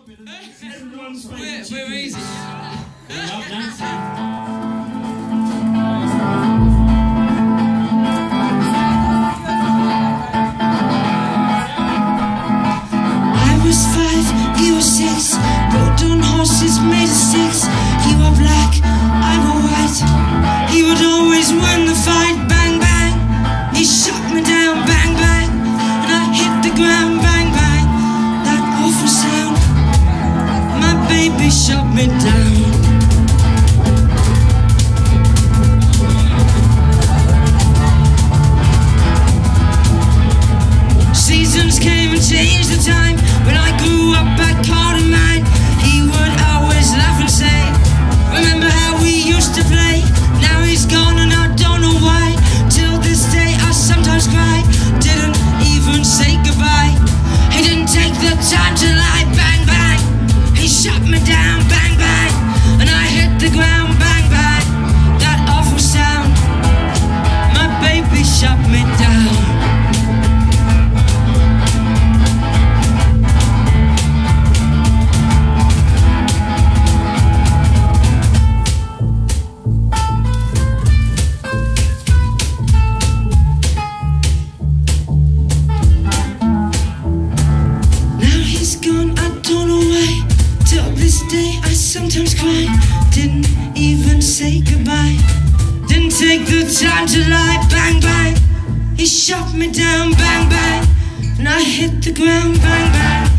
Everyone's favourite. We're easy. We love dancing. I was 5, he was 6. Rode on horses made of sticks. He wore black, I wore white. He would always win the fight. Bang, bang. He shot me down. Bang, bang. And I hit the ground. Bang, bang. That awful sound. My baby shot me down. Seasons came and changed the time. When I grew up I caught a man. He would always laugh and say, remember how we used to play? Now he's gone and I don't know why. Till this day I sometimes cry. Didn't even say goodbye. He didn't take the time to lie. Bang, bang. He shot me down. Bang, bang. And I hit the ground. Bang, bang. That awful sound. My baby shot me down. Sometimes cry, didn't even say goodbye. Didn't take the time to lie. Bang, bang. He shot me down. Bang, bang. And I hit the ground. Bang, bang.